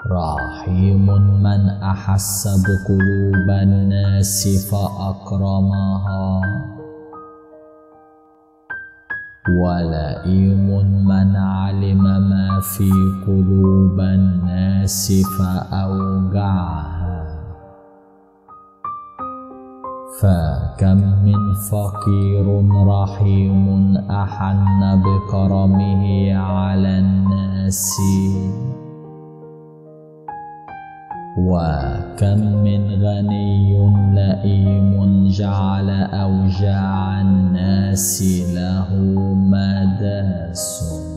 رحيم من أحس بقلوب الناس فأكرمها، ولئيم من علم ما في قلوب الناس فأوجعها. فكم من فقير رحيم أحن بكرمه على الناس، وكم من غني لئيم جعل أوجاع الناس له مداس.